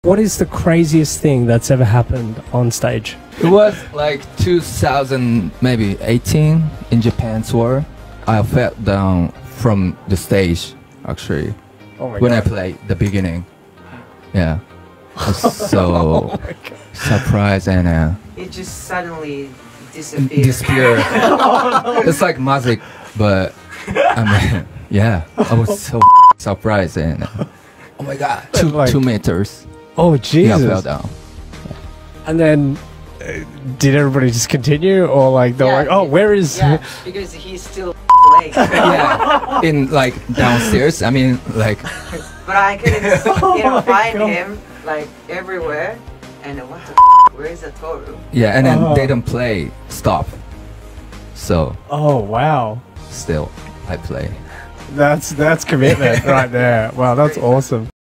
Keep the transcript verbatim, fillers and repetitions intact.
What is the craziest thing that's ever happened on stage? It was like two thousand, maybe eighteen in Japan tour. I fell down from the stage actually Oh my when God. I played the beginning. Yeah, I was so Oh my God. surprised and uh, It just suddenly disappeared. disappeared. It's like magic, but I mean, yeah, I was so surprised and uh, oh my God, two Like- two meters. Oh Yeah, I Jesus! fell down. And then, uh, did everybody just continue, or like they're Yeah, like, "Oh, where is?" Yeah, because he's still late. Yeah, in like downstairs. I mean, like But I couldn't, Oh you know, my find God. him like everywhere. And what the where is the Toru? yeah, and then Oh. they don't play stop. So Oh wow, still, I play. that's that's commitment right there. Wow, that's awesome.